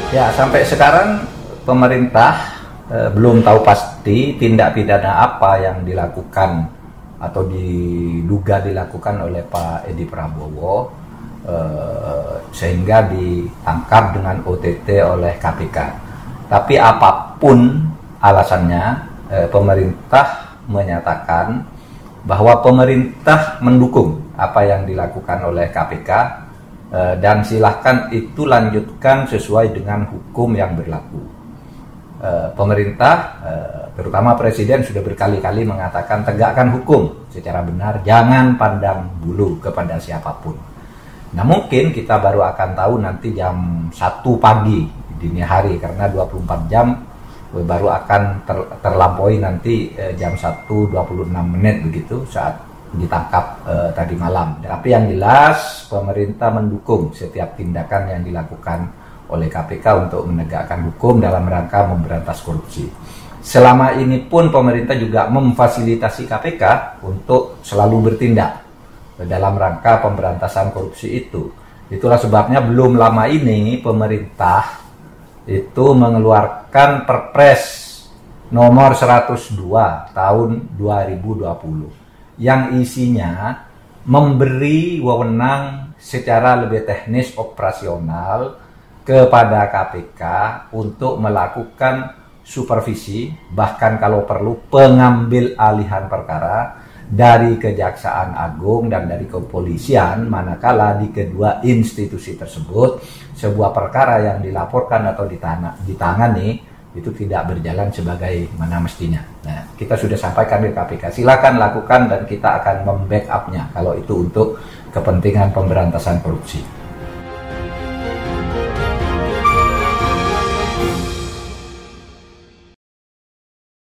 Ya, sampai sekarang pemerintah belum tahu pasti tindak pidana apa yang dilakukan atau diduga dilakukan oleh Pak Edi Prabowo sehingga ditangkap dengan OTT oleh KPK. Tapi apapun alasannya, pemerintah menyatakan bahwa pemerintah mendukung apa yang dilakukan oleh KPK dan silahkan itu lanjutkan sesuai dengan hukum yang berlaku. Pemerintah, terutama Presiden, sudah berkali-kali mengatakan tegakkan hukum secara benar, jangan pandang bulu kepada siapapun. Nah, mungkin kita baru akan tahu nanti jam 1 pagi dini hari, karena 24 jam baru akan terlampaui nanti jam 1:26 begitu saat ditangkap tadi malam. Tapi yang jelas pemerintah mendukung setiap tindakan yang dilakukan oleh KPK untuk menegakkan hukum dalam rangka memberantas korupsi. Selama ini pun pemerintah juga memfasilitasi KPK untuk selalu bertindak dalam rangka pemberantasan korupsi itu. Itulah sebabnya belum lama ini pemerintah itu mengeluarkan Perpres nomor 102 tahun 2020 yang isinya memberi wewenang secara lebih teknis operasional kepada KPK untuk melakukan supervisi, bahkan kalau perlu pengambil alihan perkara dari Kejaksaan Agung dan dari kepolisian, manakala di kedua institusi tersebut sebuah perkara yang dilaporkan atau ditangani itu tidak berjalan sebagaimana mestinya. Nah, kita sudah sampaikan ke KPK, silakan lakukan dan kita akan membackup-nya kalau itu untuk kepentingan pemberantasan korupsi.